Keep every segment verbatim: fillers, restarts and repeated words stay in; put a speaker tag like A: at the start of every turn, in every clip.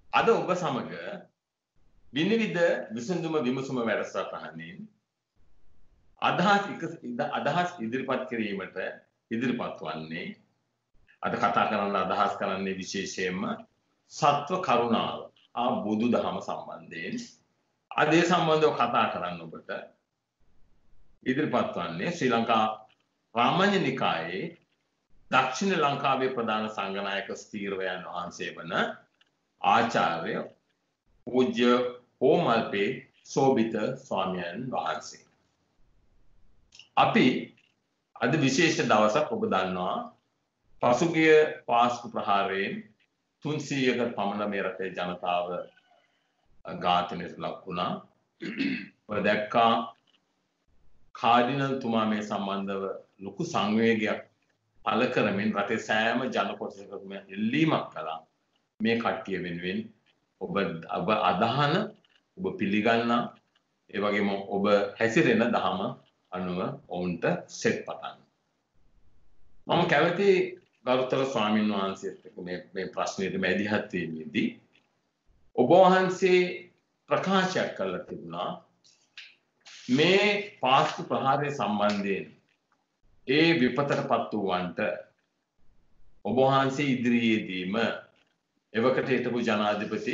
A: අද ඔබ සමග විනිවිද විසඳුම විමසුම වැඩසටහනින් අදහස් අදහස් ඉදිරිපත් කිරීමට ඉදිරිපත් වන්නේ අද කතා කරන්න අදහස් කරන්නේ විශේෂයෙන්ම සත්ව කරුණාව ආ බුදුදහම සම්බන්ධයෙන් අද ඒ සම්බන්ධව කතා කරන්න ඔබට ඉදිරිපත් වන්නේ ශ්‍රී ලංකා රාමඤ්ඤ නිකායේ දක්ෂිණ ලංකාවේ ප්‍රධාන සංඝනායක ස්ථීරවයන් වහන්සේ වන ආචාර්ය පූජ්‍ය ඕමල්පේ සෝබිත ස්වාමීන් වහන්සේ. අපි අද විශේෂ දවසක් ඔබ දන්නවා පසුගිය පාස්කු ප්‍රහාරයෙන් තුන්සීයක පමණ මේ රටේ ජනතාව ඝාතනයට ලක් වුණා. ඔය දැක්කා කාඩිනල්තුමා මේ සම්බන්ධව ලොකු සංවේගයක් පළ කරමින් රටේ සෑම ජන කොටසකම එල්ලීමක් කළා. මේ කට්ටිය වෙනුවෙන් ඔබ ඔබ අදහන ඔබ පිළිගන්න ඒ වගේම ඔබ හැසිරෙන දහම අනුව ඔවුන්ට සෙත් පතන්න. මම කැමති ගරුතර ස්වාමීන් වහන්සේත් එක්ක මේ මේ ප්‍රශ්නෙට මැදිහත් වීමේදී ඔබ වහන්සේ ප්‍රකාශයක් කළා තිබුණා මේ පාස්කු ප්‍රහාරය සම්බන්ධයෙන් ඒ විපතටපත් වූවන්ට ඔබ වහන්සේ ඉදිරියේදීම එවකට හිටපු ජනාධිපති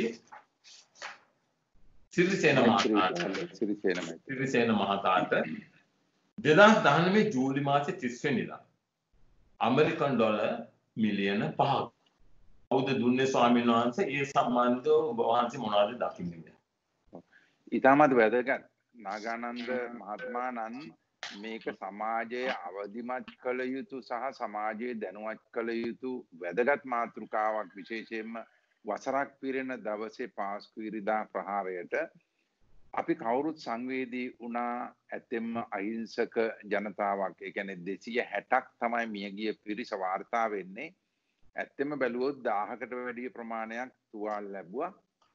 A: සිරිසේන මහතාට සිරිසේන මහතාට දෙදහස් දහනවය ජූලි මාසේ තිස් වෙනිදා ඇමරිකන් ඩොලර් මිලියන පහක් කවුද දුන්නේ ස්වාමීන් වහන්සේ ඒ සම්බන්ධව ඔබ වහන්සේ මොනවද දකින්නේ?
B: ඊටමත් වැදගත් නාගානන්ද මහත්මයාණන් මේක සමාජයේ අවදිමත් කළ යුතු සහ සමාජයේ දැනුවත් කළ යුතු වැදගත් මාතෘකාවක් විශේෂයෙන්ම වසරක් පිරෙන දවසේ පාස්කු ඉරිදා ප්‍රහාරයට අපි කවුරුත් සංවේදී වුණා. ඇත්තෙන්ම අහිංසක ජනතාවක් ඒ කියන්නේ දෙසිය හැටක් තමයි මියගිය පිරිස වාර්තා වෙන්නේ. ඇත්තෙන්ම බැලුවොත් දහයකට වැඩි ප්‍රමාණයක් තුවාල ලැබුවා.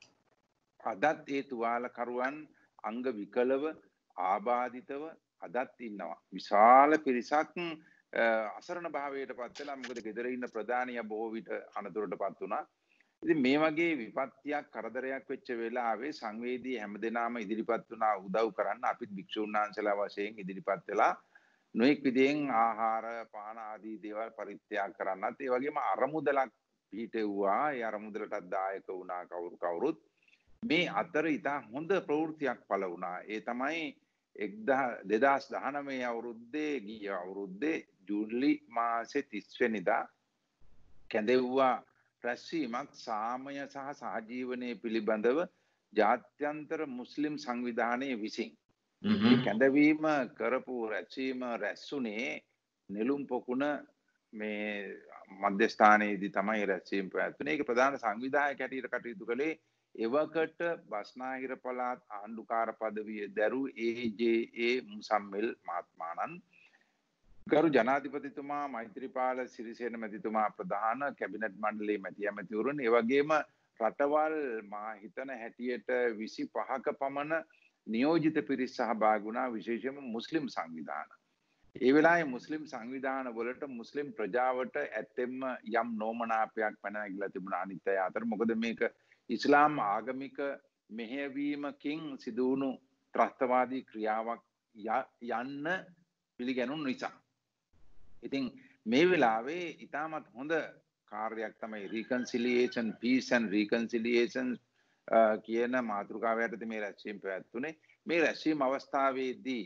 B: අදත් ඒ තුවාලකරුවන් අංග විකලව ආබාධිතව අදත් ඉන්නවා. විශාල පිරිසක් අසරණ භාවයට පත් වෙලා මොකද ගෙදර ඉන්න ප්‍රධානියා බොහෝ විට අනතුරටපත් වුණා. ඉතින් මේ වගේ විපත්තියක් කරදරයක් වෙච්ච වෙලාවේ සංවේදී හැමදෙනාම ඉදිරිපත් වුණා උදව් කරන්න. අපිත් භික්ෂුන් වහන්සේලා වශයෙන් ඉදිරිපත් වෙලා නොඑක් විදිහෙන් ආහාර පාන ආදී දේවල් පරිත්‍යාග කරන්නත් ඒ වගේම අරමුදලක් පිහිටෙව්වා. ඒ අරමුදලටත් දායක වුණා කවුරු කවුරුත්. මේ අතර ඉතා හොඳ ප්‍රවෘත්තියක් පළ වුණා. ඒ තමයි දෙදහස් දහනවය අවුරුද්දේ ගිය අවුරුද්දේ ජූලි මාසේ තිස් වෙනිදා කැඳෙව්වා රැස්වීමක් සාමය සහ සහජීවනය පිළිබඳව ජාත්‍යන්තර මුස්ලිම් සංවිධානයේ විසින්. කැඳවීම කරපු රැස්වීම රැස්ුනේ නෙළුම් පොකුණ මේ මධ්‍යස්ථානයේදී තමයි රැස්වීම පැවැත්වුනේ. ඒක ප්‍රධාන සංවිධායක හැටියට කටයුතු කළේ එවකට බස්නාහිර පළාත් ආණ්ඩුකාර පදවිය දැරු ඒ ජේ ඒ මුසම්මිල් මහත්මයාණන් ගරු ජනාධිපතිතුමා මෛත්‍රීපාල සිරිසේන මැතිතුමා ප්‍රධාන කැබිනට් මණ්ඩලයේ මැති ඇමතිවරුන් ඒ වගේම රටවල් මා හිතන හැටියට විසිපහක පමණ නියෝජිත පිරිස් සහභාගී වුණා. විශේෂයෙන්ම මුස්ලිම් සංවිධාන. ඒ වෙලාවේ මුස්ලිම් සංවිධාන වලට මුස්ලිම් ප්‍රජාවට ඇත්තෙන්ම යම් නොමනාපයක් පැන නැගිලා තිබුණා අනිත් අය අතර. මොකද මේක ඉස්ලාම් ආගමික මෙහෙයවීමකින් සිදුවුණු ත්‍රස්තවාදී ක්‍රියාවක් යන්න පිළිගැනුණු නිසා. ඉතින් මේ වෙලාවේ ඉතාමත් හොඳ කාර්යයක් තමයි reconciliation peace and reconciliation කියන මාතෘකාව යටතේ මේ රැස්වීම පැවැත්වුනේ. මේ රැස්වීම අවස්ථාවේදී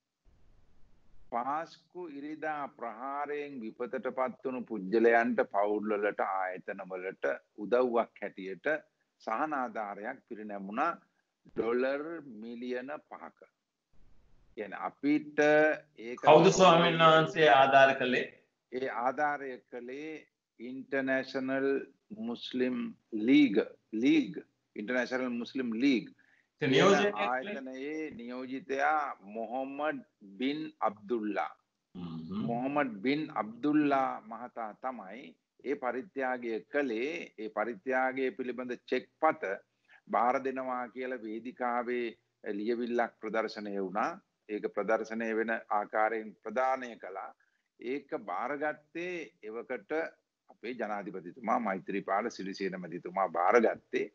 B: පාස්කු ඉරිදා ප්‍රහාරයෙන් විපතටපත් වුණු පුජ්‍යලයන්ට පවුල් වලට ආයතන වලට උදව්වක් හැටියට සහන ආධාරයක් පිරිනැමුණා ඩොලර් මිලියන පහක. කියන්නේ අපිට ඒක
A: කවුද ස්වාමීන් වහන්සේ ආධාර කළේ?
B: ඒ ආධාරය කළේ international Muslim league league international Muslim league ආයතනයේ නියෝජිතයා මොහොමඩ් බින් අබ්දුල්ලා. මොහොමඩ් බින් අබ්දුල්ලා මහතා තමයි ඒ පරිත්‍යාගය කළේ. ඒ පරිත්‍යාගය පිළිබඳ චෙක්පත බාර දෙනවා කියලා වේදිකාවේ ලියවිල්ලක් ප්‍රදර්ශනය වුණා. ඒක ප්‍රදර්ශනය වෙන ආකාරයෙන් ප්‍රදානය කළා. ඒක බාරගත්තේ එවකට අපේ ජනාධිපතිතුමා මෛත්‍රීපාල සිරිසේන මැතිතුමා බාරගත්තේ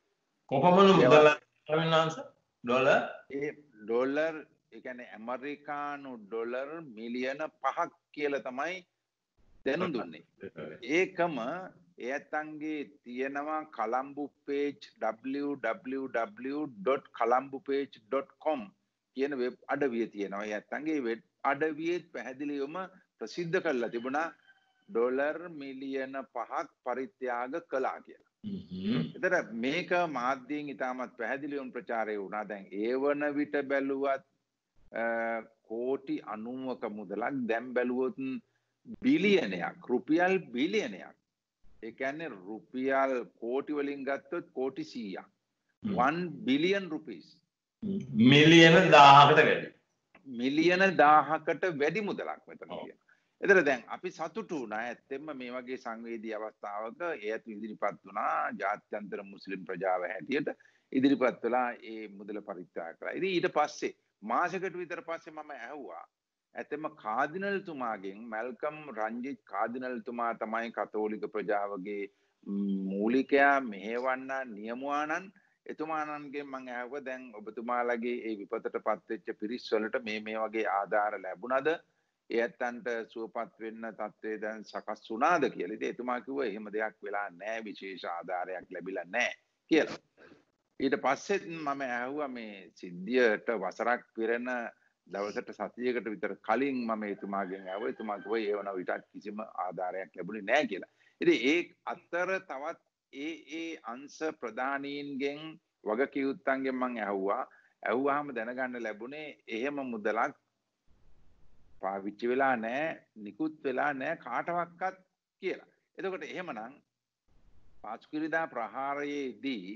A: කොපමණ මුදල ස්වාමීන් වහන්සේ ඩොලර්
B: ඒ ඩොලර් ඒ කියන්නේ ඇමරිකානු ඩොලර් මිලියන පහක් කියලා තමයි දැනුම් දුන්නේ. ඒකම ඒ ඇත්තන්ගේ තියෙනවා colombo page w w w dot colombo page dot com කියන වෙබ් අඩවිය තියෙනවා. ඒ ඇත්තන්ගේ වෙබ් අඩවියේ පැහැදිලිවම ප්‍රසිද්ධ කරලා තිබුණා ඩොලර් මිලියන පහක් පරිත්‍යාග කළා කියලා. එතන මේක මාධ්‍යයෙන් ඉතාමත් පැහැදිලිවම ප්‍රචාරය වුණා. දැන් ඒ වන විට බැලුවත් කෝටි අනූවක මුදලක් දැන් බැලුවොත් බිලියනයක් රුපියල් බිලියනයක්. ඒ කියන්නේ රුපියල් කෝටි වලින් ගත්තොත් කෝටි සීයක්. one billion rupees.
A: මිලියන දහයකට වැඩි.
B: මිලියන දහයකට වැඩි මුදලක් මෙතන තියෙනවා. එතන දැන් අපි සතුටු වුණා ඇත්තෙන්ම මේ වගේ සංවේදී අවස්ථාවක ඒත් ඉදිරිපත් වුණා ජාත්‍යන්තර මුස්ලිම් ප්‍රජාව හැටියට ඉදිරිපත් වෙලා ඒ මුදල පරිත්‍යාග කළා. ඉතින් ඊට පස්සේ මාසයකට විතර පස්සේ මම ඇහුවා ඇත්තෙන්ම කාදිනල්තුමාගෙන් මැල්කම් රංජිත් කාදිනල්තුමා තමයි කතෝලික ප්‍රජාවගේ මූලිකයා මෙහෙවන්න නියමුවානන් එතුමානන්ගෙන් මම ඇහුවා දැන් ඔබතුමාලගේ ඒ විපතට පත්වෙච්ච පිරිස් වලට මේ මේ වගේ ආධාර ලැබුණාද? ඒ ඇත්තන්ට සුවපත් වෙන්න තත්ත්වය දැන් සකස් වුණාද කියලා. ඉතින් එතුමා කිව්වා එහෙම දෙයක් වෙලා නැහැ විශේෂ ආධාරයක් ලැබිලා නැහැ කියලා. ඊට පස්සෙත් මම ඇහුවා මේ සිද්ධියට වසරක් පිරෙන දවසට සතියකට විතර කලින් මම එතුමාගෙන් ඇහුවා. එතුමා කිව්වා ඒ වන විටත් කිසිම ආධාරයක් ලැබුණේ නැහැ කියලා. ඉතින් ඒ අතර තවත් ඒ ඒ අංශ ප්‍රධානීන්ගෙන් වගකියුත්තන්ගෙන් මම ඇහුවා. ඇහුවාම දැනගන්න ලැබුණේ එහෙම මුදලක් පාවිච්චි වෙලා නැහැ, නිකුත් වෙලා නැහැ කාටවත් කියලා. එතකොට එහෙමනම් පාස්කුරිදා ප්‍රහාරයේදී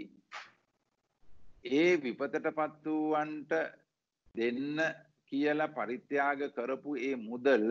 B: ඒ විපතටපත් වූවන්ට දෙන්න කියලා පරිත්‍යාග කරපු ඒ මුදල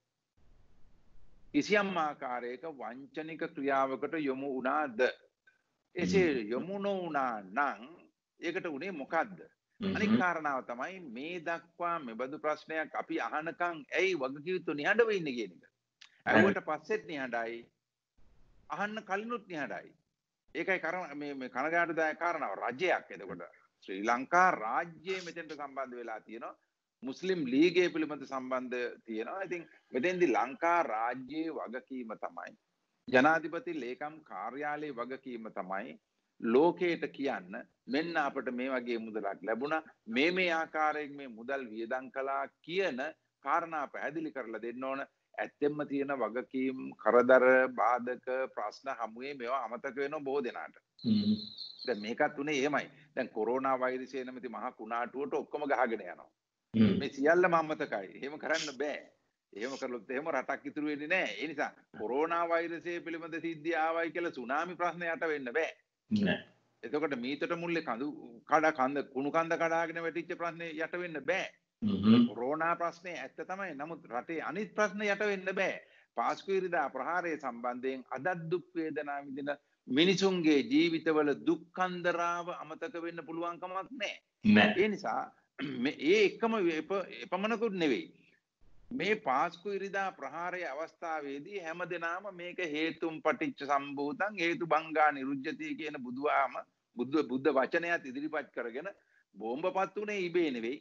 B: කිසියම් ආකාරයක වංචනික ක්‍රියාවකට යොමු වුණාද? එසේ යොමු නොවුණා නම් ඒකට උනේ මොකද්ද? අනික් කාරණාව තමයි මේ දක්වා මෙබඳු ප්‍රශ්නයක් අපි අහනකම් ඇයි වගකීතු නිහඬව ඉන්නේ කියන එක. අහුවට පස්සෙත් නිහඬයි. අහන්න කලිනුත් නිහඬයි. ඒකයි මේ මේ කනගාටුදායක කාරණාව. රජයක් එතකොට ශ්‍රී ලංකා රාජ්‍යයේ මෙතෙන්ට සම්බන්ධ වෙලා තියෙනවා. මුස්ලිම් ලීගයේ පිළිබඳ සම්බන්ධ තියෙනවා. ඉතින් මෙතෙන්දී ලංකා රාජ්‍යයේ වගකීම තමයි ජනාධිපති ලේකම් කාර්යාලයේ වගකීම තමයි ලෝකයට කියන්න මෙන්න අපිට මේ වගේ මුදලක් ලැබුණා මේ මේ ආකාරයෙන් මේ මුදල් වියදම් කළා කියන කාරණා පැහැදිලි කරලා දෙන්න ඕන. ඇත්තෙන්ම තියෙන වගකීම් කරදර බාධක ප්‍රශ්න හැමුවේ මේවා අමතක වෙනවා බොහෝ දෙනාට. දැන් මේකත් උනේ එහෙමයි. දැන් කොරෝනා වෛරසය නැමැති මහා කුණාටුවට ඔක්කොම ගහගෙන යනවා. මේ සියල්ලම අමතකයි. එහෙම කරන්න බෑ. එහෙම කරලොත් එහෙම රටක් ඉතුරු වෙන්නේ නැහැ. ඒ නිසා කොරෝනා වෛරසය පිළිබඳ සිද්ධිය ආවයි කියලා සුනාමි ප්‍රශ්න යට වෙන්න බෑ. නෑ. එතකොට මීතට මුල්ලේ කඳු කඩ කඳ කුණු කන්ද කඩාගෙන වැටිච්ච ප්‍රශ්නේ යට වෙන්න බෑ. කොරෝනා ප්‍රශ්නේ ඇත්ත තමයි. නමුත් රටේ අනිත් ප්‍රශ්න යට වෙන්න බෑ. පාස්කු ඉරිදා ප්‍රහාරය සම්බන්ධයෙන් අදත් දුක් වේදනා විඳින මිනිසුන්ගේ ජීවිතවල දුක් කන්දරාව අමතක වෙන්න පුළුවන් කමක් නැහැ. ඒ නිසා මේ ඒ එකම එපමණකුත් නෙවෙයි. මේ පාස්කු ඉරිදා ප්‍රහාරයේ අවස්ථාවේදී හැමදෙනාම මේක හේතුම් පටිච්ච සම්භූතං හේතු බංගා නිරුජ්ජති කියන බුදුආම බුද්ධ බුද්ධ වචනයත් ඉදිරිපත් කරගෙන බෝම්බපත් උනේ ඉබේ නෙවෙයි.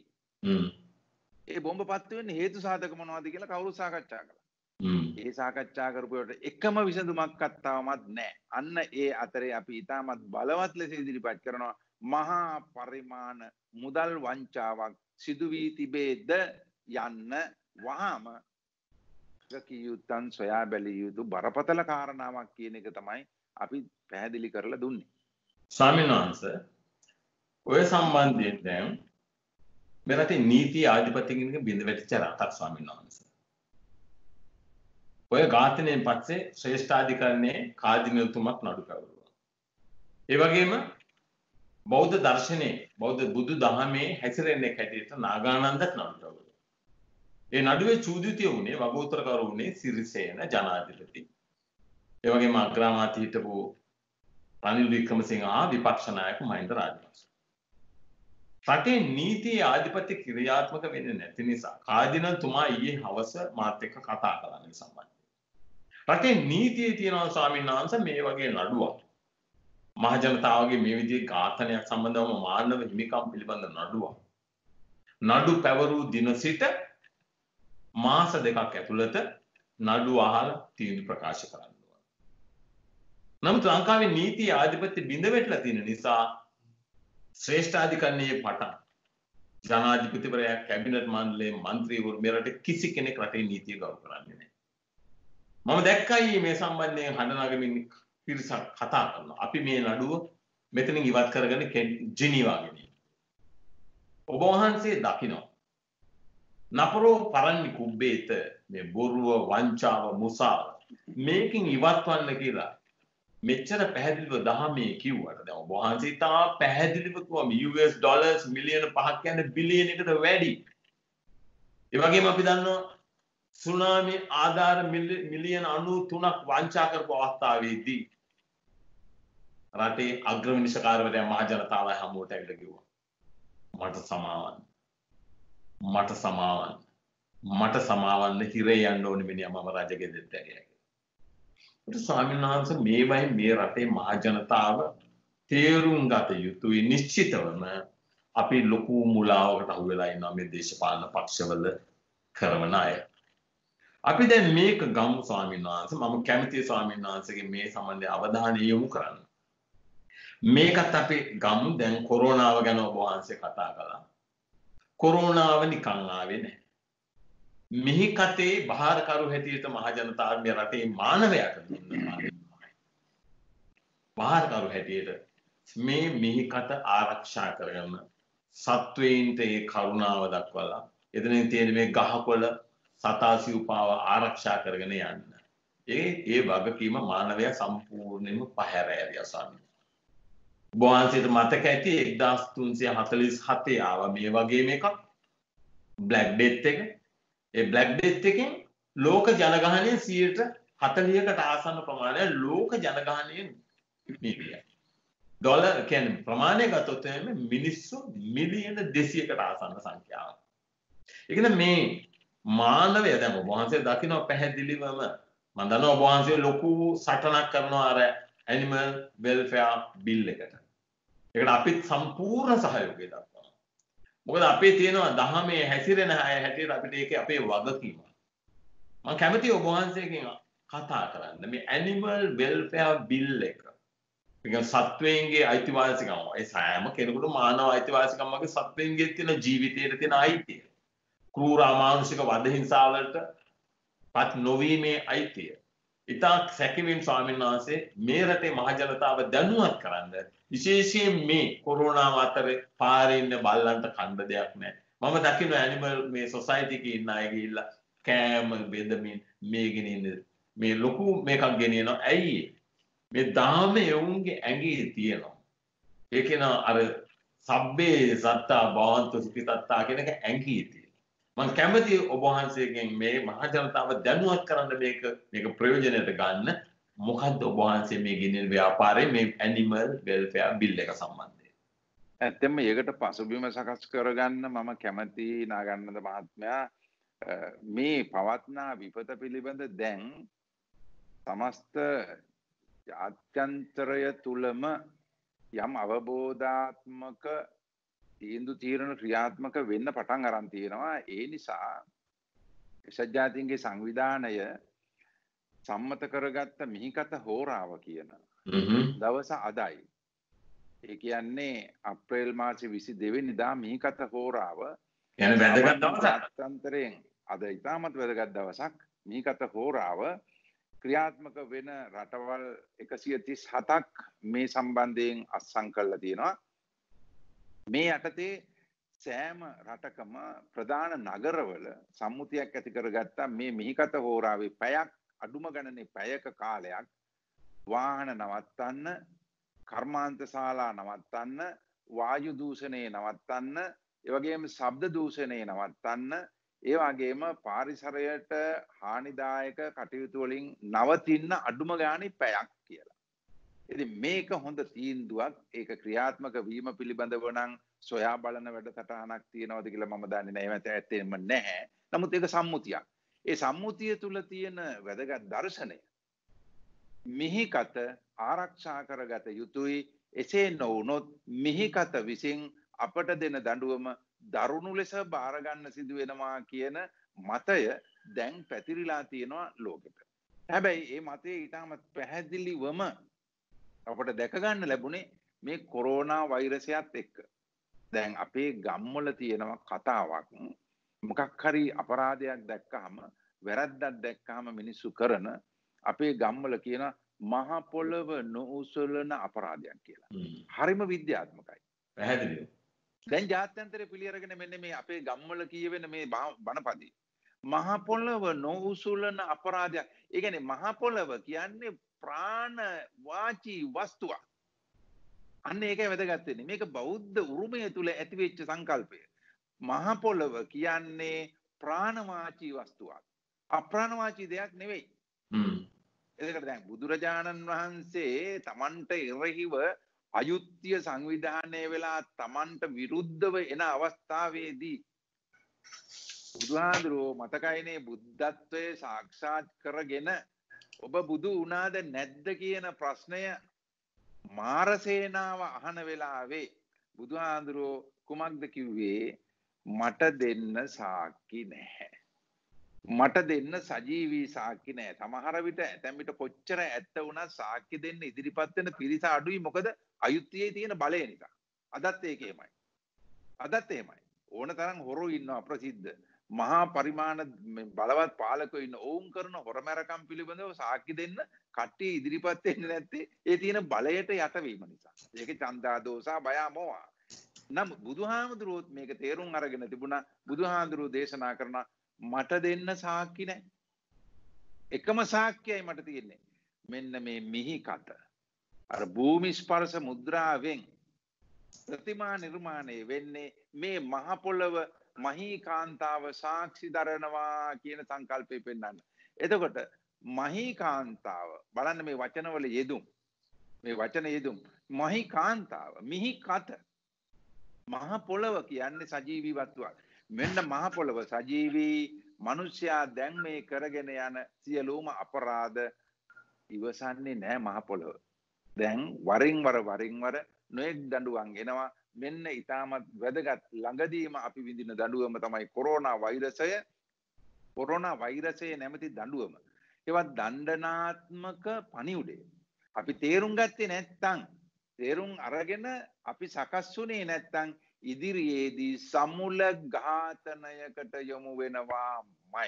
B: ඒ බෝම්බපත් වෙන්නේ හේතු සාධක මොනවද කියලා කවුරු සාකච්ඡා කළා. ඒ සාකච්ඡා කරපුවට එකම විසඳුමක් අත්තාවමත් නැහැ. අන්න ඒ අතරේ අපි ඊටමත් බලවත් ලෙස ඉදිරිපත් කරනවා මහා පරිමාණ මුදල් වංචාවක් සිදු වී තිබේද යන්න වහාම කියුත්තන් සොයා බැලිය යුතු බරපතල කාරණාවක් කියන එක තමයි අපි පැහැදිලි කරලා දුන්නේ.
A: ස්වාමීන් වහන්සේ ඔය සම්බන්ධයෙන් දැන් මෙරටේ නීති ආධිපත්‍යකින් බිඳ වැටිච්ච රටක් ස්වාමීන් වහන්සේ. ඔය ඝාතනයෙන් පස්සේ ශ්‍රේෂ්ඨාධිකරණයේ කාදිනල්තුමක් නඩු පැවරුවා. ඒ වගේම බෞද්ධ දර්ශනයේ බෞද්ධ බුදු දහමේ හැසිරෙන්නේ හැටියට නාගානන්දත් නඩු පැවරුවා. ඒ නඩුවේ චූදිතය වුණේ වගඋත්තරකරු වුණේ සිරිසේන ජනාධිපති. ඒ වගේම අග්‍රාමාත්‍ය හිටපු රනිල් වික්‍රමසිංහ ආ විපක්ෂ නායක මහින්ද රාජපක්ෂ. රටේ නීතියේ ආධිපත්‍ය ක්‍රියාත්මක වෙන්නේ නැති නිසා කාදිනල්තුමා ඊයේ හවස මාත් එක්ක කතා කළා මේ සම්බන්ධයෙන්. රටේ නීතියේ තියෙනවා ස්වාමීන් වහන්සේ මේ වගේ නඩුවක්. මහ ජනතාවගේ මේ විදිහේ ඝාතනයක් සම්බන්ධවම මානව හිමිකම් පිළිබඳ නඩුවක්. නඩු පැවරූ දින සිට මාස දෙකක් ඇතුළත නඩු අහලා තීන්දුව ප්‍රකාශ කරන්න ඕන. නමුත් ලංකාවේ නීති ආධිපත්‍ය බිඳ වැටලා තියෙන නිසා ශ්‍රේෂ්ඨාධිකරණයේ පටන් ජනාධිපතිවරයා කැබිනට් මණ්ඩලයේ මන්ත්‍රීවරු මෙරට කිසි කෙනෙක් රටේ නීතිය ගෞරව කරන්නේ නැහැ. මම දැක්කයි මේ සම්බන්ධයෙන් හඬ නගමින් පිරිසක් කතා කරනවා. අපි මේ නඩුව මෙතනින් ඉවත් කරගෙන ජිනීවා ගෙනියමු. ඔබ වහන්සේ දකිනවා. නපරෝ පරන්නි කුබ්බේත මේ බොරුව වංචාව මුසාව මේකෙන් ඉවත්වන්න කියලා මෙච්චර පැහැදිලිව දහමේ කිව්වට දැන් ඔබ වහන්සේ තා පැහැදිලිව කිව්වා යු එස් ඩොලර්ස් මිලියන පහක් කියන්නේ බිලියන එකට වැඩි. ඒ වගේම අපි දන්නවා සුනාමි ආධාර මිලියන අනූ තුනක් වංචා කරපු අවස්ථාවේදී රටේ අග්‍රවිනිශ්චයකාරවරයා මහ ජනතාව හමුවට ඇවිල්ලා කිව්වා මට සමාවන්න මට සමාවන්න මට සමාවන්න හිරේ යන්න ඕනේ මිනිහා මම රජගෙදරට ඇරියා කියලා. ඒත් ස්වාමීන් වහන්සේ මේවයි මේ රටේ මහ ජනතාව තේරුම් ගත යුතුයි නිශ්චිතවම අපි ලොකු මුලාවකට අහු වෙලා ඉන්නවා මේ දේශපාලන පක්ෂවල කරන අය. අපි දැන් මේක ගමු ස්වාමීන් වහන්සේ මම කැමතියි ස්වාමීන් වහන්සේගේ මේ සම්බන්ධයෙන් අවධානය යොමු කරන්න. මේකත් අපි ගමු දැන් කොරෝනාව ගැන ඔබ වහන්සේ කතා කළා. කොරෝනාව නිකන් ආවේ නැහැ. මිහි කතේ බාහිරකරු හැටියට මහ ජනතාව මේ රටේ මානවයාට දුන්නා. බාහිරකරු හැටියට මේ මිහි කත ආරක්ෂා කරගන්න සත්වයින්ට ඒ කරුණාව දක්වලා එතනින් තියෙන මේ ගහකොළ සතාසිව්පාව ආරක්ෂා කරගෙන යන්න. ඒ ඒ වගකීම මානවයා සම්පූර්ණයෙන්ම පහැර ඇරියා ස්වාමීන්. ඔබ වහන්සේට මතක ඇති එක්දාස් තුන්සිය හතළිස් හතේ ආවා මේ වගේ මේකක් බ්ලැක් ඩෙත් එක. ඒ බ්ලැක් ඩෙත් එකෙන් ලෝක ජනගහනය සියයට හතළිහකට ආසන්න ප්‍රමාණයක් ලෝක ජනගහනය මිලියන ඩොලර් කියන්නේ ප්‍රමාණය ගත්තොත් එමේ මිනිස්සු මිලියන දෙසීයකට ආසන්න සංඛ්‍යාවක්. ඒ කියන්නේ මේ මානවය දැන් ඔබ වහන්සේ දකින්න පැහැදිලිවම මම දන්නවා ඔබ වහන්සේ ලොකු සටනක් කරනවා අර ඇනිමල් වෙල්ෆෙයාර් බිල් එකට. ඒකට අපිත් සම්පූර්ණ සහයෝගය දක්වනවා. මොකද අපේ තියෙනවා දහමේ හැසිරෙන අය හැටියට අපිට ඒකේ අපේ වගකීම. මම කැමතියි ඔබ වහන්සේගෙන් කතා කරන්න මේ ඇනිමල් වෙල්ෆෙයාර් බිල් එක. ඒක සත්වයන්ගේ අයිතිවාසිකම. ඒ සෑම කෙනෙකුට මානව අයිතිවාසිකම් වගේ සත්වයන්ගේ තියෙන ජීවිතයට තියෙන අයිතිය. ක්‍රූර අමානුෂික වද හිංසාවලට පත් නොවීමේ අයිතිය. ඉතා සැකෙමින් ස්වාමීන් වහන්සේ මේ රටේ මහ ජනතාව දැනුවත් කරන්න විශේෂයෙන් මේ කොරෝනාව අතරේ පාරේ ඉන්න බල්ලන්ට කන්න දෙයක් නැහැ. මම දකින්න ඇනිමල් මේ සොසයිටි එකේ ඉන්න අය ගිහිල්ලා කෑම බෙදමින් මේ ගෙනින්න මේ ලොකු මේකක් ගෙනියනවා. ඇයි මේ දාම එවුන්ගේ ඇඟේ තියෙනවා. ඒකේන අර සබ්බේ සත්තා භවන්තු සුඛිතත්තා කියන එක ඇඟේ තියෙනවා. මම කැමති ඔබ වහන්සේගෙන් මේ මහ ජනතාව දැනුවත් කරන්න මේක මේක ප්‍රයෝජනයට ගන්න මොකද්ද ඔබ වහන්සේ මේ ගෙනියන ව්‍යාපාරයේ මේ ඇනිමල් වෙල්ෆෙයාර් බිල් එක සම්බන්ධයෙන්.
B: ඇත්තෙන්ම ඒකට පසුබිම සකස් කරගන්න මම කැමති නාගන්නද මහත්මයා මේ පවත්නා විපත පිළිබඳ දැන් සමස්ත ජාත්‍යන්තරය තුලම යම් අවබෝධාත්මක තීන්දු තීරණ ක්‍රියාත්මක වෙන්න පටන් අරන් තියෙනවා. ඒ නිසා එක්සත් ජාතීන්ගේ සංවිධානය සම්මත කරගත්ත මිහිකත හෝරාව කියන දවස අදයි. ඒ කියන්නේ අප්‍රේල් මාසේ විසිදෙනි වෙනිදා මිහිකත හෝරාව
A: යන වැදගත් දවසක්.
B: ජාත්‍යන්තරයෙන් අද ඉතාමත් වැදගත් දවසක්. මිහිකත හෝරාව ක්‍රියාත්මක වෙන රටවල් එකසිය තිස් හතක් මේ සම්බන්ධයෙන් අත්සන් කරලා තියෙනවා. මේ යටතේ සෑම රටකම ප්‍රධාන නගරවල සම්මුතියක් ඇති කරගත්තා මේ මිහිකත හෝරාවේ පැයක් අඩුම ගණනේ පැයක කාලයක් වාහන නවත්තන්න, කර්මාන්ත ශාලා නවත්තන්න, වායු දූෂණය නවත්තන්න, ඒ වගේම ශබ්ද දූෂණය නවත්තන්න, ඒ වගේම පාරිසරයට හානිදායක කටයුතු වලින් නවතින්න අඩුම ගානේ පැයක් කියලා. ඉතින් මේක හොඳ තීන්දුවක්. ඒක ක්‍රියාත්මක වීම පිළිබඳව නම් සොයා බලන වැඩසටහනක් තියෙනවද කියලා මම දන්නේ නැහැ. ඒවත් ඇත්තෙම නැහැ. නමුත් ඒක සම්මුතියක්. ඒ සම්මුතිය තුල තියෙන වැදගත් දර්ශනය මිහිකත ආරක්ෂා කරගත යුතුයි. එසේ නොවුනොත් මිහිකත විසින් අපට දෙන දඬුවම දරුණු ලෙස බාර ගන්න සිදු වෙනවා කියන මතය දැන් පැතිරිලා තියෙනවා ලෝකෙට. හැබැයි මේ මතය ඊටම පැහැදිලිවම අපට දැක ගන්න ලැබුණේ මේ කොරෝනා වෛරසයත් එක්ක. දැන් අපේ ගම්වල තියෙනවා කතාවක්. මොකක් හරි අපරාධයක් දැක්කහම වැරද්දක් දැක්කහම මිනිස්සු කරන අපේ ගම්වල කියන මහ පොළව නොඋසලන අපරාධයක් කියලා. හරිම විද්‍යාත්මකයි.
A: පැහැදිලිව.
B: දැන් ජාත්‍යන්තරේ පිළිඅරගෙන මෙන්න මේ අපේ ගම්වල කියවෙන මේ බණපදි. මහ පොළව නොඋසලන අපරාධයක්. ඒ කියන්නේ මහ පොළව කියන්නේ ප්‍රාණ වාචී වස්තුවක්. අන්න ඒකයි වැදගත් වෙන්නේ. මේක බෞද්ධ උරුමය තුල ඇතිවෙච්ච සංකල්පය. මහ පොළව කියන්නේ ප්‍රාණවාචී වස්තුවක්. අප්‍රාණවාචී දෙයක් නෙවෙයි.
A: හ්ම්.
B: එතකොට දැන් බුදුරජාණන් වහන්සේ තමන්ට එරෙහිව අයුක්තිය සංවිධානය වෙලා තමන්ට විරුද්ධව එන අවස්ථාවේදී බුදුහාඳුරෝ මතකයිනේ බුද්ධත්වයේ සාක්ෂාත් කරගෙන ඔබ බුදු වුණාද නැද්ද කියන ප්‍රශ්නය මාරසේනාව අහන වෙලාවේ බුදුහාඳුරෝ කුමක්ද කිව්වේ? මට දෙන්න සාක්ෂි නැහැ. මට දෙන්න සජීවී සාක්ෂි නැහැ. සමහර විට ඇතැම් විට කොච්චර ඇත්ත වුණත් සාක්ෂි දෙන්න ඉදිරිපත් වෙන පිරිස අඩුයි. මොකද අයුක්තියේ තියෙන බලය නිසා. අදත් ඒකෙමයි. අදත් එහෙමයි. ඕන තරම් හොරෝ ඉන්නවා ප්‍රසිද්ධ. මහා පරිමාණ බලවත් පාලකයෝ ඉන්න. ඔවුන් කරන හොරමැරකම් පිළිබඳව සාක්ෂි දෙන්න කට්ටිය ඉදිරිපත් වෙන්නේ නැත්තේ ඒ තියෙන බලයට යටවීම නිසා. ඒකේ චන්දා දෝසා බය මොවා. නම් බුදුහාමුදුරුවෝත් මේක තේරුම් අරගෙන තිබුණා. බුදුහාමුදුරුවෝ දේශනා කරන මට දෙන්න සාක්ෂි නැහැ. එකම සාක්ෂියයි මට තියෙන්නේ. මෙන්න මේ මිහිකත. අර භූමි ස්පර්ශ මුද්‍රාවෙන් ප්‍රතිමා නිර්මාණය වෙන්නේ මේ මහ පොළව මහී කාන්තාව සාක්ෂි දරනවා කියන සංකල්පය පෙන්වන්න. එතකොට මහී කාන්තාව බලන්න මේ වචනවල යෙදුම්. මේ වචන යෙදුම් මහී කාන්තාව මිහි කත මහ පොළව කියන්නේ සජීවී වස්තුවක්. මෙන්න මහ පොළව සජීවී මිනිසයා දැන් මේ කරගෙන යන සියලුම අපරාධ ඉවසන්නේ නැහැ මහ පොළව. දැන් වරින් වර වරින් වර නොඑක් දඬුවම් එනවා. මෙන්න ඊටමත් වැදගත් ළඟදීම අපි විඳින දඬුවම තමයි කොරෝනා වෛරසය. කොරෝනා වෛරසය නැමැති දඬුවම. ඒවත් දණ්ඩනාත්මක පණිවුඩය. අපි තේරුම් ගත්තේ නැත්නම් තේරුම් අරගෙන අපි සකස් වුණේ නැත්නම් ඉදිරියේදී සමුල ඝාතනයකට යොමු වෙනවාමයි.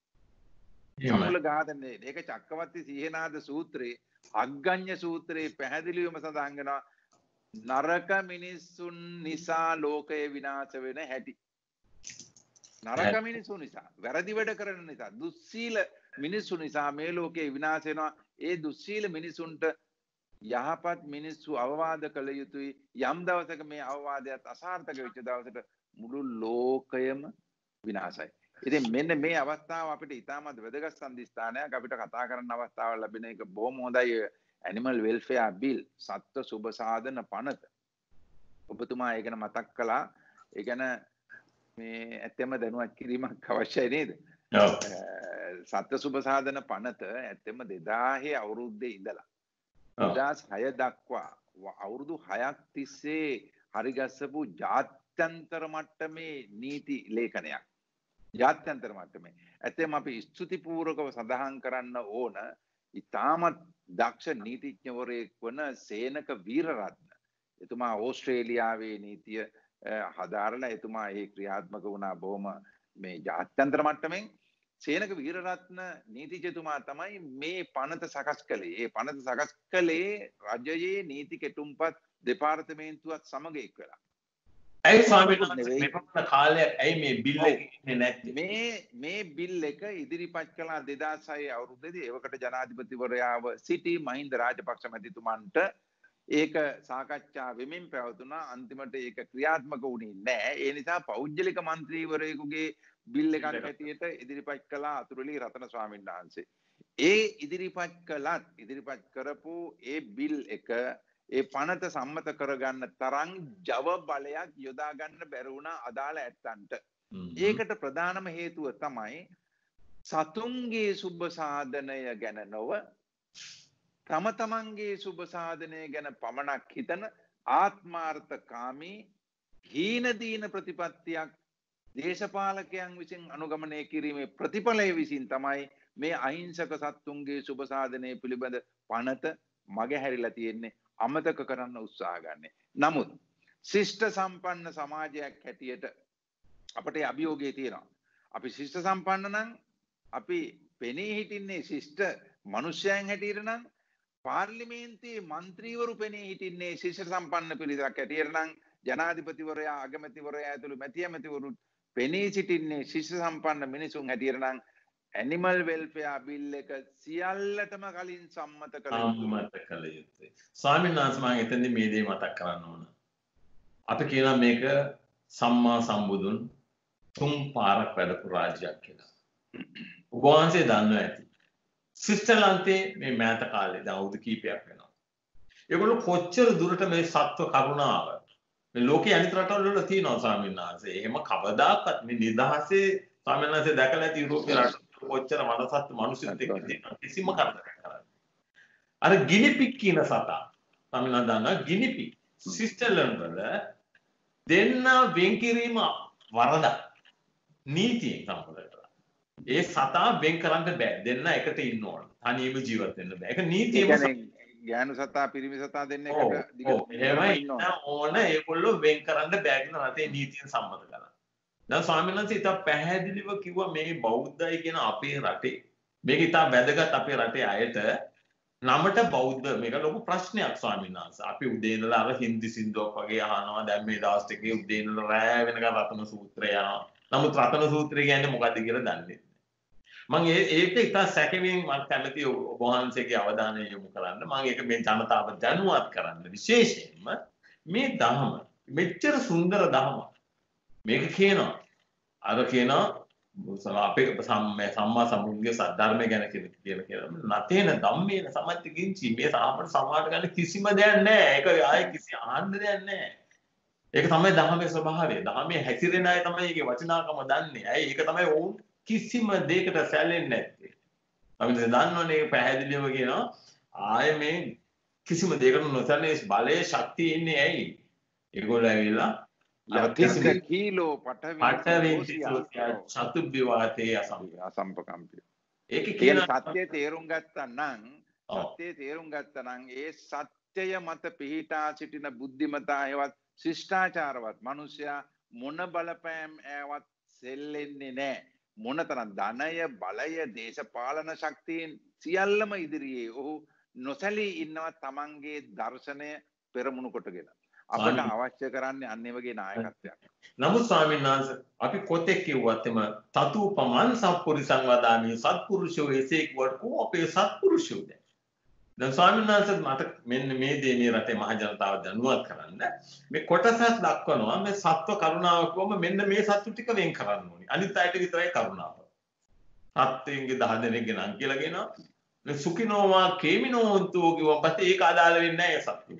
B: සමුල ඝාතනය ඒක චක්කවර්ති සීහනාද සූත්‍රයේ අග්ගඤ්ඤ සූත්‍රයේ පැහැදිලිවම සඳහන් වෙනවා. නරක මිනිසුන් නිසා ලෝකය විනාශ වෙන හැටි. නරක මිනිසුන් නිසා, වැරදි වැඩ කරන නිසා, දුස්සීල මිනිසුන් නිසා මේ ලෝකේ විනාශ වෙනවා. ඒ දුස්සීල මිනිසුන්ට යහපත් මිනිස්සු අවවාද කළ යුතුයි. යම් දවසක මේ අවවාදයත් අසාර්ථක වෙච්ච දවසට මුළු ලෝකයම විනාශයි. ඉතින් මෙන්න මේ අවස්ථාව අපිට ඉතාමත් වැදගත් සම්දිස්ථානයක්. අපිට කතා කරන්න අවස්ථාවක් ලැබෙන එක බොහොම හොඳයි. ඇනිමල් වෙල්ෆෙයාර් බිල් සත්ත්ව සුබ සාධන පනත. ඔබතුමා ඒක මතක් කළා. ඒ ගැන මේ ඇත්තම දැනුවත් කිරීමක් අවශ්‍යයි නේද?
A: ඔව්.
B: සත්ත්ව සුබ සාධන පනත ඇත්තම දෙදාහේ අවුරුද්දේ ඉඳලා දෙදාස් හය දක්වා අවුරුදු හයක් තිස්සේ හරිගස්සපු ජාත්‍යන්තර මට්ටමේ නීති ලේඛනයක්. ජාත්‍යන්තර මට්ටමේ. ඇත්තම අපි ස්තුතිපූර්වකව සඳහන් කරන්න ඕන ඉතාමත් දක්ෂ නීතිඥවරයෙක් වන සේනක වීරරත්න. එතුමා ඕස්ට්‍රේලියාවේ නීතිය හදාරලා එතුමා ඒ ක්‍රියාත්මක වුණා බොහොම මේ ජාත්‍යන්තර මට්ටමින්. සේනක වීරරත්න නීතිඥතුමා තමයි මේ පනත සකස් කළේ. ඒ පනත සකස් කළේ රජයේ නීති කෙටුම්පත් දෙපාර්තමේන්තුවත් සමග එක්වලා.
A: ඇයි ස්වාමීන් වහන්සේ මේ කාලයක් ඇයි මේ බිල් එක ඉන්නේ නැත්තේ?
B: මේ මේ බිල් එක ඉදිරිපත් කළා දෙදාස් හය අවුරුද්දේදී එවකට ජනාධිපතිවරයාව සිටි මහින්ද රාජපක්ෂ මැතිතුමන්ට ඒක සාකච්ඡා වෙමින් පැවතුණා. අන්තිමට ඒක ක්‍රියාත්මක වුණේ නැහැ. ඒ නිසා පෞද්ගලික മന്ത്രിවරයෙකුගේ බිල් එකක් හැටියට ඉදිරිපත් කළා අතුරුලි රතන ස්වාමීන් වහන්සේ. ඒ ඉදිරිපත් කළත් ඉදිරිපත් කරපු ඒ බිල් එක ඒ පනත සම්මත කරගන්න තරම් ජව බලයක් යොදා ගන්න බැරි වුණා අදාළ ඇත්තන්ට. ඒකට ප්‍රධානම හේතුව තමයි සතුන්ගේ සුබ සාධනය ගැන නොව තම තමන්ගේ සුබ සාධනය ගැන පමණක් හිතන ආත්මාර්ථකාමී හීන දීන ප්‍රතිපත්තියක් දේශපාලකයන් විසින් අනුගමනය කිරීමේ ප්‍රතිඵලය විසින් තමයි මේ අහිංසක සත්තුන්ගේ සුබ සාධනය පිළිබඳ පනත මගහැරිලා තියෙන්නේ අමතක කරන්න උත්සාහ ගන්න. නමුත් ශිෂ්ට සම්පන්න සමාජයක් හැටියට අපට අභියෝගය තියෙනවා. අපි ශිෂ්ට සම්පන්න නම් අපි පෙනී හිටින්නේ ශිෂ්ට මනුෂ්‍යයන් හැටියට නම් පාර්ලිමේන්තුවේ මන්ත්‍රීවරු පෙනී හිටින්නේ ශිෂ්ට සම්පන්න පිරිසක් හැටියට නම් ජනාධිපතිවරයා අගමැතිවරයා ඇතුළු මැති ඇමතිවරු පෙනී සිටින්නේ ශිෂ්ට සම්පන්න මිනිසුන් හැටියට නම් ඇනිමල් වෙල්ෆෙයා බිල් එක සියල්ලටම කලින් සම්මත කළ
A: සම්මත කළ යුතුයි. ස්වාමීන් වහන්සේ මම එතෙන්දී මේ දේ මතක් කරන්න ඕන. අපි කියනවා මේක සම්මා සම්බුදුන් තුන් පාරක් වැඩපු රාජ්‍යයක් කියලා. ඔබ වහන්සේ දන්නවා ඇති. ස්විට්සර්ලන්තේ මේ මෑත කාලේ දැන් අවුරුදු කීපයක් වෙනවා. ඒගොල්ලෝ කොච්චර දුරට මේ සත්ව කරුණාව මේ ලෝකයේ අනිත් රටවල වල තියෙනවා ස්වාමීන් වහන්සේ. එහෙම කවදාකවත් මේ නිදහසේ ස්වාමීන් වහන්සේ දැකලා ඇති යුරෝපීය රට කොච්චර මනසත් මිනිස්සුත් එක්ක තියෙන කිසිම කරදරයක් කරන්නේ. අර ගිනිපික් කියන සතා ස්වාමීන් වහන්සේ දන්නා ගිනිපික් ස්විට්සර්ලන්ත වල දෙන්න වෙන් කිරීම වරදක්. නීතියෙන් සම්පූර්ණ. ඒ සතා වෙන් කරන්න බෑ. දෙන්න එකට ඉන්න ඕන. තනියම ජීවත් වෙන්න බෑ. ඒක නීතියම
B: ගෑනු සතා පිරිමි සතා දෙන්න
A: එකට දිගට එහෙමයි ඉන්න ඕන. ඒගොල්ලෝ වෙන් කරන්න බෑ කියන රටේ නීතියෙන් සම්මත කරලා. දැන් ස්වාමීන් වහන්සේ ඉතින් පැහැදිලිව කිව්වා මේ බෞද්ධයි කියන අපේ රටේ මේක ඉතින් වැදගත් අපේ රටේ අයට නමට බෞද්ධ මේක ලොකු ප්‍රශ්නයක් ස්වාමීන් වහන්සේ. අපි උදේ ඉඳලා අර හින්දි සින්දුවක් වගේ අහනවා. දැන් මේ දවස් ටිකේ උදේ ඉඳලා රෑ වෙනකන් රතන සූත්‍රය යනවා. නමුත් රතන සූත්‍රය කියන්නේ මොකක්ද කියලා දන්නේ නැහැ. මම ඒක ඉතින් සැකෙමින් මම කැමති ඔබ වහන්සේගේ අවධානය යොමු කරන්න. මම ඒක මේ ජනතාව දැනුවත් කරන්න විශේෂයෙන්ම මේ ධර්ම මෙච්චර සුන්දර ධර්මයක්. මේක කියනවා අර කියනවා අපේ සම්මා සම්බුද්ධගේ සද්ධර්මය ගැන කියන කියලා නතේන ධම්මේන සමත්තිකින්චි මේ අපට සමාවට ගන්න කිසිම දෙයක් නැහැ. ඒක ආයේ කිසි ආන්න දෙයක් නැහැ. ඒක තමයි ධර්මයේ ස්වභාවය. ධර්මයේ හැසිරෙන අය තමයි ඒකේ වටිනාකම දන්නේ. ඇයි ඒක තමයි වුන් කිසිම දෙයකට සැලෙන්නේ නැත්තේ. අපි දන්නවනේ ඒක පැහැදිලිවම කියනවා ආයේ මේ කිසිම දෙයකට නොසැලෙන බලයේ ශක්තිය ඉන්නේ ඇයි? ඒගොල්ලෝ ඇවිල්ලා
B: යතිස්ස කීලෝ පඨවි
A: චතුබ්බිවාතේ
B: අසම්පකම්පිය.
A: ඒක
B: කියන සත්‍යය තේරුම් ගත්තා නම් සත්‍යය තේරුම් ගත්තා නම් ඒ සත්‍යය මත පිහිටා සිටින බුද්ධිමතා හේවත් ශිෂ්ටාචාරවත් මිනිසයා මොන බලපෑම් ඇවත් සෙල්ලෙන්නේ නැහැ. මොනතරම් ධනය බලය දේශපාලන ශක්තියින් සියල්ලම ඉදිරියේ ඔහු නොසැලී ඉන්නවා තමන්ගේ දර්ශනය පෙරමුණු කොටගෙන. අපට අවශ්‍ය කරන්නේ අන්නේ වගේ නායකත්වයක්.
A: නමුත් ස්වාමීන් වහන්සේ අපි කොතෙක් කිව්වත් එම තතුපමන් සත්පුරුෂං වදාමි සත්පුරුෂෝ එසේ කිව්වට කො අපේ සත්පුරුෂෝ දැන්. දැන් ස්වාමීන් වහන්සේ මට මෙන්න මේ දේ මේ රටේ මහ ජනතාව දැනුවත් කරන්න මේ කොටසක් දක්වනවා මේ සත්ව කරුණාව කොහොම මෙන්න මේ සත්තු ටික වෙන් කරන්න ඕනි. අනිත් අයට විතරයි කරුණාව. සත්ත්වයන්ගේ දහ දෙනෙක්ගේ නම් කියලා කියනවා. මේ සුඛිනෝවා කේමිනෝන්තෝ කිව්වපත් ඒක අදාළ වෙන්නේ නැහැ ඒ සත්තු.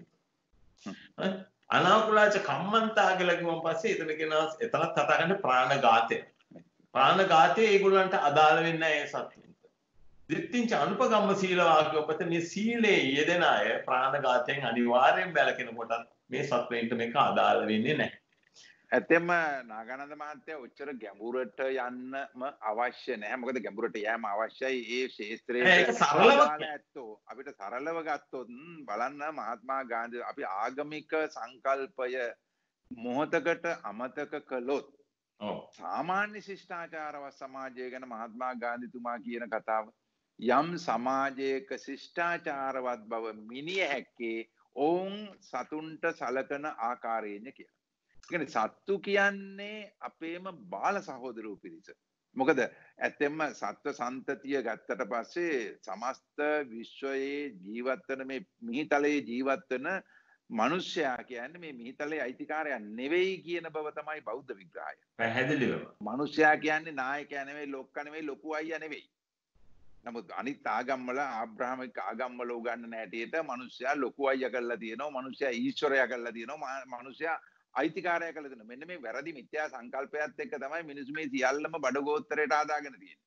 A: අනාකුලාච කම්මන්තා කියලා කිව්වන් පස්සේ එතන කියනවා එතනත් කතා කරන්නේ ප්‍රාණඝාතය. ප්‍රාණඝාතය ඒගොල්ලන්ට අදාළ වෙන්නේ නැහැ ඒ සත්තුන්ට. දිට්ඨිංච අනුපගම්ම සීලවා කියවපත මේ සීලේ යෙදෙන අය ප්‍රාණඝාතයෙන් අනිවාර්යෙන් බැලකෙන කොට මේ සත්වයින්ට මේක අදාළ වෙන්නේ නැහැ.
B: ඇත්තෙම නාගානන්ද මහත්තයා ඔච්චර ගැඹුරට යන්නම අවශ්‍ය නැහැ. මොකද ගැඹුරට යෑම අවශ්‍යයි ඒ ක්ෂේත්‍රයේ ඇත්තෝ අපිට සරලව ගත්තොත් බලන්න මහත්මා ගාන්ධි අපි ආගමික සංකල්පය මොහතකට අමතක කළොත් සාමාන්‍ය ශිෂ්ටාචාරවත් සමාජය ගැන මහත්මා ගාන්ධිතුමා කියන කතාව යම් සමාජයක ශිෂ්ටාචාරවත් බව මිනිය හැක්කේ ඔවුන් සතුන්ට සලකන ආකාරයෙන් කියලා. සත්තු කියන්නේ අපේම බාල සහෝදරයෝ පිරිස. මොකද ඇත්තෙන්ම සත්ව සන්තතිය ගත්තට පස්සේ සමස්ත විශ්වයේ ජීවත් වෙන මේ මිහිතලයේ ජීවත් වෙන මිනිසයා කියන්නේ මේ මිහිතලයේ අයිතිකාරයා නෙවෙයි කියන බව තමයි බෞද්ධ විග්‍රහය.
A: පැහැදිලිවම.
B: මිනිසයා කියන්නේ නායකයා නෙවෙයි, ලොක්කා නෙවෙයි, ලොකු අයියා නෙවෙයි. නමුත් අනිත් ආගම්වල ආබ්‍රාහ්මික ආගම්වල උගන්වන හැටියට මිනිසයා ලොකු අයියා කරලා තියෙනවා, මිනිසයා ඊශ්වරයා කරලා තියෙනවා, මිනිසයා අයිතිකාරය කළ දෙන මෙන්න මේ වැරදි මිත්‍යා සංකල්පයත් එක්ක තමයි මිනිස්සු මේ සියල්ලම බඩගෝත්තරයට ආදාගෙන තියෙන්නේ.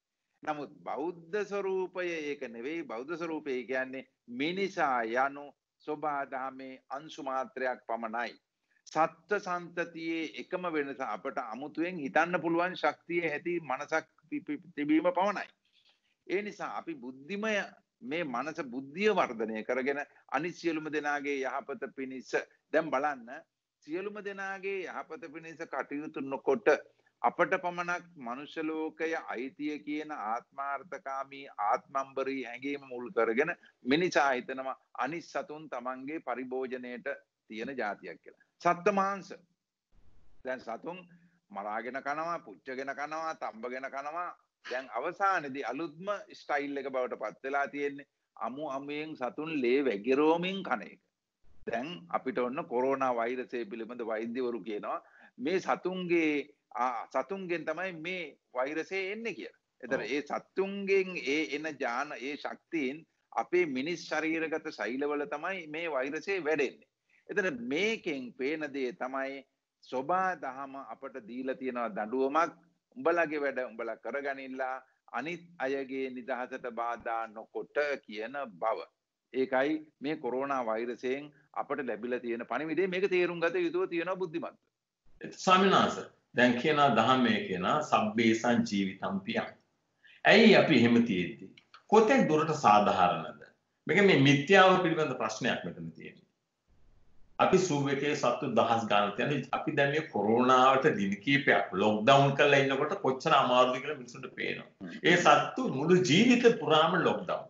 B: නමුත් බෞද්ධ ස්වરૂපය ඒක නෙවෙයි. බෞද්ධ ස්වરૂපය කියන්නේ මිනිසා යනු සෝබා දහමේ අංශු මාත්‍රයක් පමණයි. සත්ත්ව සන්තතියේ එකම වෙනස අපට අමුතුවෙන් හිතන්න පුළුවන් ශක්තිය ඇති මනසක් තිබීම පමණයි. ඒ නිසා අපි බුද්ධිමය මේ මනස බුද්ධිය වර්ධනය කරගෙන අනිත් සියලුම දෙනාගේ යහපත පිණිස දැන් බලන්න සියලුම දෙනාගේ යහපත පිණිස කටයුතු නොකොට අපට පමණක් මනුෂ්‍ය ලෝකය අයිතිය කියන ආත්මාර්ථකාමී ආත්මම්බරී හැඟීම මුල් කරගෙන මිනිසා හිතනවා අනිත් සතුන් තමන්ගේ පරිභෝජනයට තියෙන જાතියක් කියලා. සත්ත්ව මාංශ දැන් සතුන් මරාගෙන කනවා, පුච්චගෙන කනවා, තම්බගෙන කනවා. දැන් අවසානයේදී අලුත්ම ස්ටයිල් එක බවට පත් වෙලා තියෙන්නේ අමු අමුයෙන් සතුන් ලේ වැගිරෝමින් කන එක. දැන් අපිට ඔන්න කොරෝනා වෛරසය පිළිබඳ වෛද්‍යවරු කියනවා මේ සතුන්ගේ සතුන්ගෙන් තමයි මේ වෛරසය එන්නේ කියලා. ඒතර ඒ සතුන්ගෙන් ඒ එන ඥාන ඒ ශක්තියෙන් අපේ මිනිස් ශරීරගත ශෛලවල තමයි මේ වෛරසය වැඩෙන්නේ. ඒතර මේකෙන් පේන දේ තමයි සෝබා දහම අපට දීලා තියෙන දඬුවමක්. උඹලගේ වැඩ උඹලා කරගනින්නලා අනිත් අයගේ නිදහසට බාධා නොකොට කියන බව. ඒකයි මේ කොරෝනා වෛරසයෙන් අපට ලැබිලා තියෙන පණිවිඩය. මේක තේරුම් ගත යුතුව තියෙනවා බුද්ධිමත්.
A: ස්වාමීන් වහන්සේ දැන් කියන ධර්මයේ කියන සබ්බේසං ජීවිතම් පියං. ඇයි අපි එහෙම තියෙද්දි කොතෙන් දුරට සාධාරණද? මේක මේ මිත්‍යාව පිළිබඳ ප්‍රශ්නයක් මෙතන තියෙනවා. අපි සූම් එකේ සත්තු දහස් ගණන් තියෙන අපි දැන් මේ කොරෝනාවට දින කීපයක් ලොක්ඩවුන් කරලා ඉන්නකොට කොච්චර අමාරුද කියලා මිනිස්සුන්ට පේනවා. ඒ සත්තු මුළු ජීවිත පුරාම ලොක්ඩවුන්.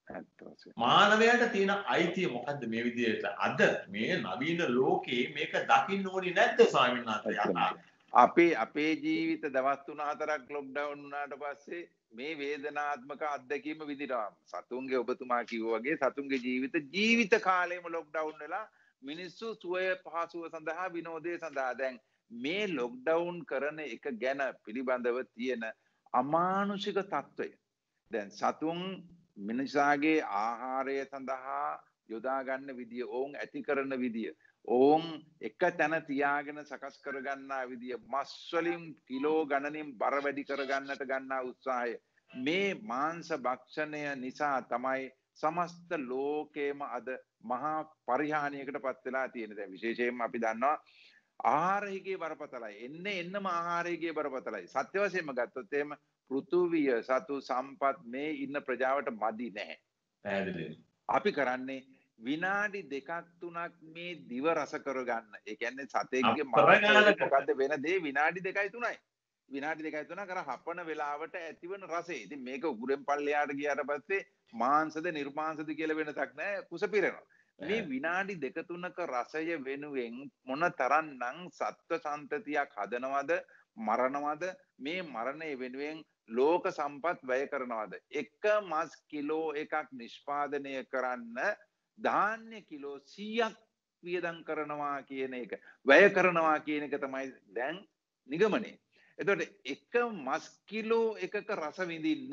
A: මානවයාට තියෙන අයිතිය මොකද්ද මේ විදිහට? අද මේ නවීන ලෝකේ මේක දකින්න ඕනි නැද්ද ස්වාමීන් වහන්සේ?
B: අපේ අපේ ජීවිත දවස් තුන හතරක් ලොක්ඩවුන් වුණාට පස්සේ මේ වේදනාත්මක අත්දැකීම විඳිනවා. සතුන්ගේ ඔබතුමා කිව්වා වගේ සතුන්ගේ ජීවිත ජීවිත කාලෙම ලොක්ඩවුන් වෙලා මිනිස්සු සුවය පහසුව සඳහා විනෝදය සඳහා දැන් මේ ලොක්ඩවුන් කරන එක ගැන පිළිබඳව තියෙන අමානුෂික තත්ත්වය. දැන් සතුන් මිනිසාගේ ආහාරය සඳහා යොදා ගන්න විදිය, ඔවුන් ඇති කරන විදිය, ඔවුන් එක තැන තියාගෙන සකස් කර ගන්නා විදිය, මස් වලින් කිලෝ ගණනින් බර වැඩි කර ගන්නට ගන්නා උත්සාහය, මේ මාංශ භක්ෂණය නිසා තමයි සමස්ත ලෝකේම අද මහා පරිහානියකට පත් වෙලා තියෙන. දැන් විශේෂයෙන්ම අපි දන්නවා ආහාරයේ බරපතලයි. එන්නේ එන්නම ආහාරයේ බරපතලයි. සත්‍ය වශයෙන්ම ගත්තොත් එහෙම පෘථුවිය සතු සම්පත් මේ ඉන්න ප්‍රජාවට මදි නැහැ.
A: පැහැදිලියි.
B: අපි කරන්නේ විනාඩි දෙකක් තුනක් මේ දිව රස කරගන්න. ඒ කියන්නේ සතෙක්ගේ මොකද්ද වෙන දේ විනාඩි දෙකයි තුනයි. විනාඩි දෙකයි තුනක් අර හපන වෙලාවට ඇතිවන රසය. ඉතින් මේක උගුරෙන් පල්ලෙහාට ගියාට පස්සේ මාංශද නිර්මාංශද කියලා වෙනසක් නැහැ. කුස පිරෙනවා. මේ විනාඩි දෙක තුනක රසය වෙනුවෙන් මොන තරම්නම් සත්ත්ව සන්තතියක් හදනවද, මරනවද, මේ මරණය වෙනුවෙන් ලෝක සම්පත් වැය කරනවද? එක මස් කිලෝ එකක් නිෂ්පාදනය කරන්න ධාන්‍ය කිලෝ සීයක් වියදම් කරනවා කියන එක, වැය කරනවා කියන එක තමයි දැන් නිගමනය. එතකොට එක මස් කිලෝ එකක රස විඳින්න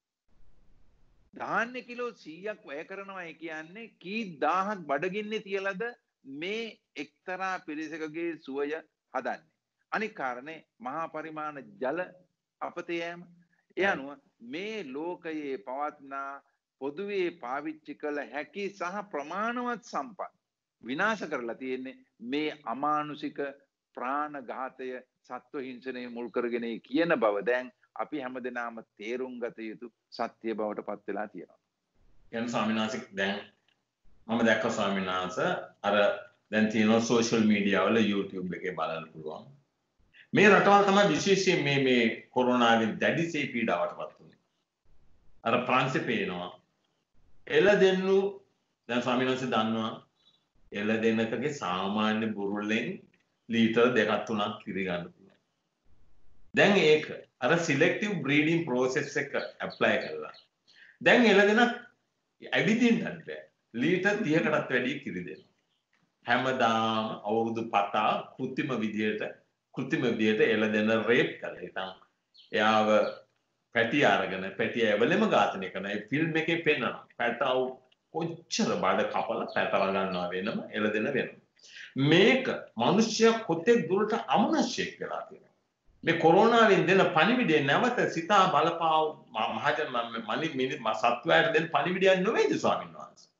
B: ධාන්‍ය කිලෝ සීයක් වැය කරනවා කියන්නේ කී දහයක් බඩගින්නේ තියලාද මේ එක්තරා පිරිසකගේ සුවය හදන්නේ. අනික් කාරණේ මහා පරිමාණ ජල අපතේ යෑම. ඒ අනුව මේ ලෝකයේ පවත්නා පොදුවේ පාවිච්චි කළ හැකි සහ ප්‍රමාණවත් සම්පත් විනාශ කරලා තියෙන්නේ මේ අමානුෂික ප්‍රාණඝාතය, සත්ව හිංසනය මුල් කරගෙන කියන බව දැන් අපි හැමදෙනාම තේරුම් ගත යුතු සත්‍ය බවට පත් වෙලා තියෙනවා.
A: යන ස්වාමීන් වහන්සේ දැන් මම දැක්ක ස්වාමීන් වහන්සේ අර දැන් තියෙන සෝෂල් මීඩියා වල YouTube එකේ බලන්න පුළුවන්. මේ රටවල් තමයි විශේෂයෙන් මේ මේ කොරෝනාවෙන් දැඩිසේ පීඩාවට පත් වුනේ. අර ප්‍රංශේ පේනවා. එළදෙන්නු දැන් ස්වාමීන් වහන්සේ දන්නවා එළදෙනකගේ සාමාන්‍ය බුරුල්ලෙන් ලීටර් දෙකක් තුනක් කිරි ගන්න පුළුවන්. දැන් ඒක අර සිලෙක්ටිව් බ්‍රීඩින් ප්‍රොසෙස් එක ඇප්ලයි කළා. දැන් එළදෙන ඇවිදින්නත් බෑ. ලීටර් තිහකටත් වැඩි කිරි දෙනවා. හැමදාම අවුරුදු පතා කෘත්‍රිම විදියට කෘත්‍රිම විදියට එළදෙන රේප් කරලා ඉතින් එයාව පැටි අරගෙන පැටි ඇවලෙම ඝාතනය කරන ඒ ෆිල්ම් එකේ පෙන්නනවා. පැටව කොච්චර බඩ කපලා පැටව ගන්නවා වෙනම එළදෙන වෙනම. මේක මිනිස්සු කොතෙක් දුරට අමනුෂ්‍යෙක් වෙලා තියෙනවා. මේ කොරෝනාවෙන් දෙන පණිවිඩය නැවත සිතා බලපාව මහජන මනි මිනි සත්වයාට දෙන පණිවිඩයක් නෙවෙයිද ස්වාමීන් වහන්සේ?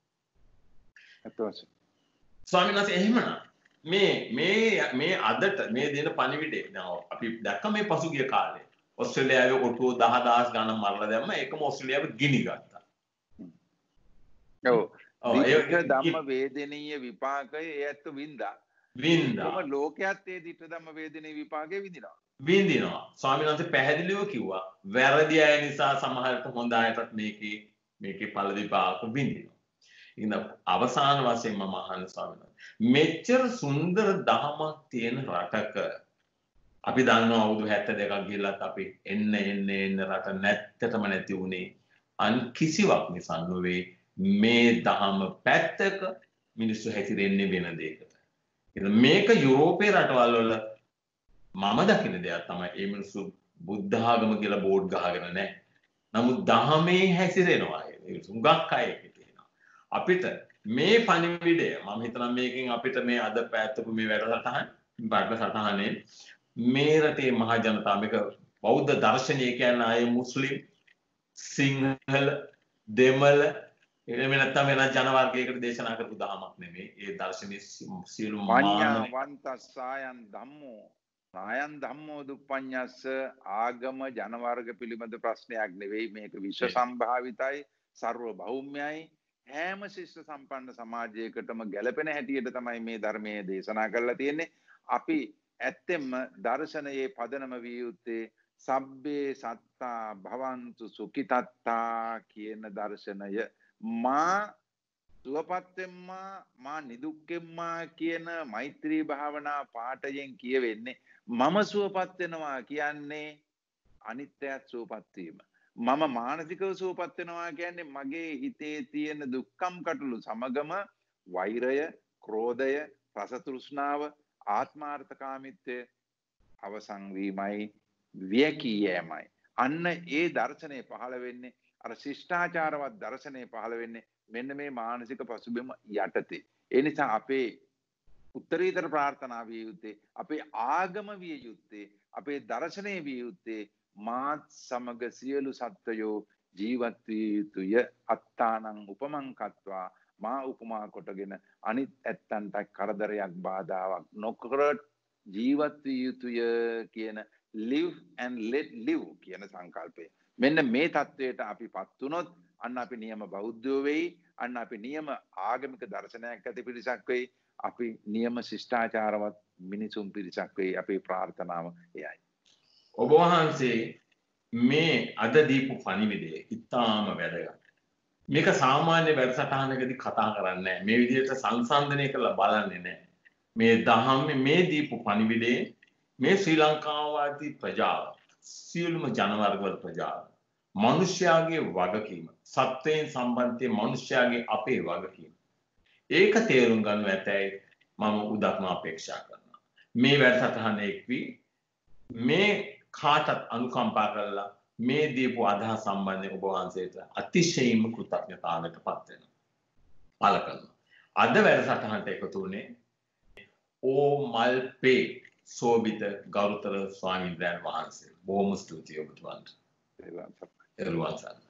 B: අතවස.
A: ස්වාමීන් වහන්සේ එහෙමනම් මේ මේ මේ අදට මේ දෙන පණිවිඩය දැන් අපි දැක්ක මේ පසුගිය කාලේ ඔස්ට්‍රේලියාවේ ඔටුව දහදාස් ගණන් මරලා දැම්ම ඒකම ඔස්ට්‍රේලියාව ගිනි ගත්තා.
B: ඔව්.
A: ඔව්
B: ඒක ධම්ම වේදනීය විපාකය ඒ ඇත්ත වින්දා.
A: වින්දා.
B: කොහොම ලෝකයේත් ඒ දිට්ඨ ධම්ම වේදනීය විපාකේ විඳිනවා.
A: විඳිනවා. ස්වාමීන් වහන්සේ පැහැදිලිව කිව්වා වැරදි අය නිසා සමහරට හොඳ අයටත් මේකේ මේකේ ඵල විපාක විඳිනවා. ඉතින් අවසාන වශයෙන් මම අහන ස්වාමීන් වහන්සේ මෙච්චර සුන්දර දහමක් තියෙන රටක අපි දන්නවා අවුරුදු හැත්තෑ දෙකක් ගිහිල්ලත් අපි එන්න එන්න එන්න රට නැත්තටම නැති වුණේ අන් කිසිවක් නිසා නොවේ මේ දහම පැත්තක මිනිස්සු හැතිරෙන්නේ වෙන දෙයකට. ඉතින් මේක යුරෝපේ රටවල් වල මම දකින දෙයක් තමයි ඒ මිනිස්සු බුද්ධ ආගම කියලා බෝඩ් ගහගෙන නැහැ. නමුත් දහමේ හැසිරෙනවා. ඒ හුඟක් අය හිතේනවා. අපිට මේ පණිවිඩය මම හිතනවා මේකෙන් අපිට මේ අද පැත්තපු මේ වැඩසටහන වැඩසටහනේ මේ රටේ මහ ජනතාව මේක බෞද්ධ දර්ශනීය කියන්නේ ආයේ මුස්ලිම් සිංහල දෙමළ එහෙම නැත්නම් වෙන ජන වර්ගයකට දේශනා කරපු දහමක් නෙමෙයි. ඒ දර්ශනීය සියලු
B: පඤ්ඤා වන්තස්සායන් ධම්මෝ නායන් ධම්මෝ දුප්පඤ්ඤස්ස ආගම ජන වර්ග පිළිබඳ ප්‍රශ්නයක් නෙවෙයි මේක විශ්ව සම්භාවිතයි ਸਰව භෞම්‍යයි හැම ශිෂ්ට සම්පන්න සමාජයකටම ගැළපෙන හැටියට තමයි මේ ධර්මයේ දේශනා කරලා තියෙන්නේ. අපි ඇත්තෙන්ම දර්ශනයේ පදනම විය යුත්තේ සබ්බේ සත්තා භවන්තු සුඛිතත්තා කියන දර්ශනය. මා සුවපත්වෙම්මා මා නිදුක්කෙම්මා කියන මෛත්‍රී භාවනා පාඨයෙන් කියවෙන්නේ මම සුවපත් වෙනවා කියන්නේ අනිත්‍යයත් සුවපත් වීම. මම මානසිකව සුවපත් වෙනවා කියන්නේ මගේ හිතේ තියෙන දුක්ඛම් කටළු සමගම වෛරය, ක්‍රෝධය, රස තෘෂ්ණාව, ආත්මාර්ථකාමීත්වය අවසන් වීමයි වියකී යෑමයි. අන්න ඒ දර්ශනය පහළ වෙන්නේ අර ශිෂ්ටාචාරවත් දර්ශනය පහළ වෙන්නේ මෙන්න මේ මානසික පසුබිම යටතේ. ඒ නිසා අපේ උත්තරීතර ප්‍රාර්ථනා විය යුත්තේ අපේ ආගම විය යුත්තේ අපේ දර්ශනය විය යුත්තේ මාත් සමග සියලු සත්වයෝ ජීවත් විය යුතුය අත්තානං උපමං කତ୍වා මා උපමා කොටගෙන අනිත් ඇත්තන්ට කරදරයක් බාධාවක් නොකර ජීවත් විය යුතුය කියන live and let live කියන සංකල්පය. මෙන්න මේ தത്വයට අපිපත් වුණොත් අන්න අපි නියම බෞද්ධයෝ වෙයි. අන්න අපි නියම ආගමික දර්ශනයක් ඇති පිරිසක් වෙයි. අපි නියම ශිෂ්ටාචාරවත් මිනිසුන් පිරිසක් වෙයි. අපේ ප්‍රාර්ථනාව එයයි.
A: ඔබ වහන්සේ මේ අද දීපු පණිවිඩය ඉතාම වැදගත්. මේක සාමාන්‍ය වැඩසටහනකදී කතා කරන්නේ නැහැ. මේ විදිහට සංසන්දනය කරලා බලන්නේ නැහැ. මේ දහම් මේ දීපු පණිවිඩේ මේ ශ්‍රී ලංකාවාදී ප්‍රජාව සියලුම ජනවර්ගවල ප්‍රජාව මනුෂ්‍යයාගේ වගකීම සත්වයන් සම්බන්ධයේ මනුෂ්‍යයාගේ අපේ වගකීම ඒක තේරුම් ගන්න ඇතැයි මම උදක්ම අපේක්ෂා කරනවා. මේ වැඩසටහන එක්වි මේ කාටත් අනුකම්පා කරලා මේ දීපු අදහස් සම්බන්ධයෙන් ඔබ වහන්සේට අතිශයින්ම කෘතඥතාවයට පත් වෙනවා. පළ කරනවා. අද වැඩසටහනට එකතු වුණේ ඕ මල්පේ සෝබිත ගෞරවතර ස්වාමීන් වහන්සේ. බොහොම ස්තුතියි ඔබතුමන්ට.
B: ඒවා
A: එරුවන් සරණයි.